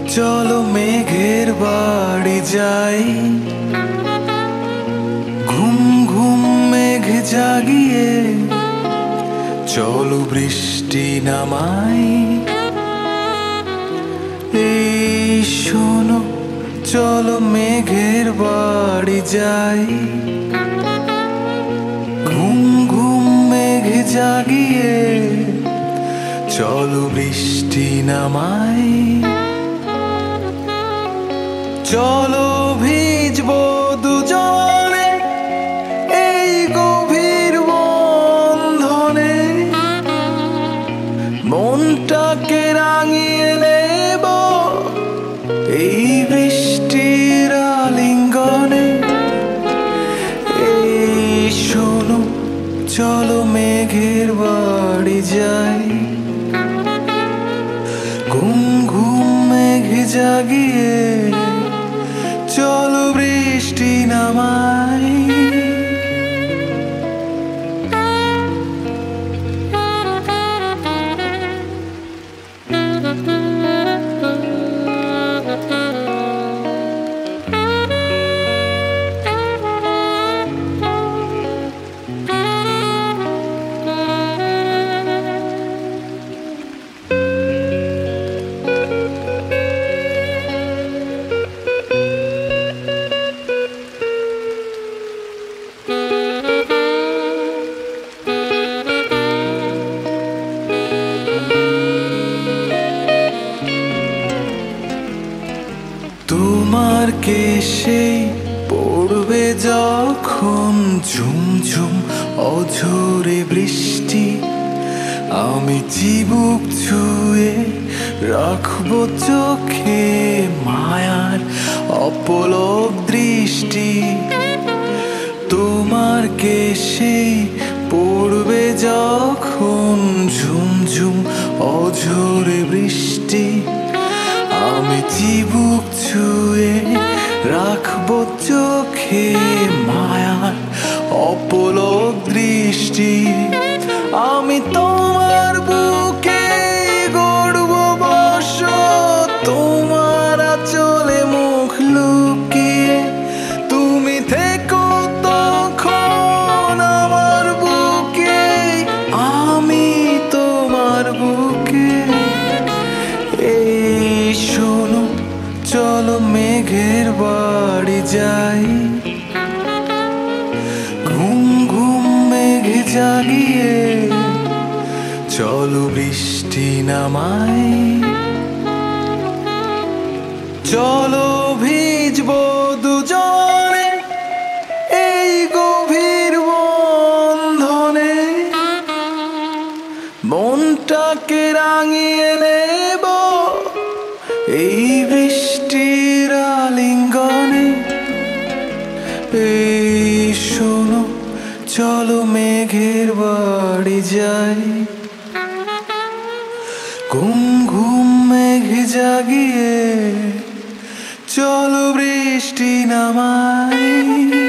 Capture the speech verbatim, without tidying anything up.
চলো মেঘের বাড়ি যাই, ঘুম ঘুম মেঘ জাগিয়ে চলো বৃষ্টি নামাই। এই শোনো চলো মেঘের বাড়ি যাই, ঘুম ঘুম মেঘ জাগিয়ে চলো বৃষ্টি নামাই। চলো ভিজবো দুজনে এই গভীর বন্ধনে, মনটাকে রাঙিয়ে নেব এই বৃষ্টির আলিঙ্গনে। এই শোনো চলো মেঘের বাড়ি যাই, ঘুম ঘুম মেঘ জাগিয়ে চলো বৃষ্টি নামাই। তোমার কেশে পড়বে যখন ঝুমঝুম অঝোরে বৃষ্টি, আমি চিবুক ছুঁয়ে রাখবো চোখে মায়ার অপলক দৃষ্টি। তোমার কেশে পড়বে যখন ঝুমঝুম অঝোরে বৃষ্টি, আমি চিবুক ছুঁয়ে রাখবো চোখে মায়ার অপলক দৃষ্টি। আমি তোমার বুকে গড়ব বসত, তোমার আঁচলে মুখ লুকিয়ে তুমি থেকো তখন আমার বুকে, আমি তোমার বুকে। এই শোনো চলো মেঘের বাড়ি যাই, ঘুম ঘুম মেঘ জাগিয়ে চলো বৃষ্টি নামাই। চলো ভিজবো দুজনে এই গভীর বন্ধনে, মনটাকে রাঙিয়ে নেব এই বৃষ্টির আলিঙ্গনে। এই শোনো চলো মেঘের বাড়ি যাই, ঘুম ঘুম মেঘ জাগিয়ে চলো বৃষ্টি নামাই।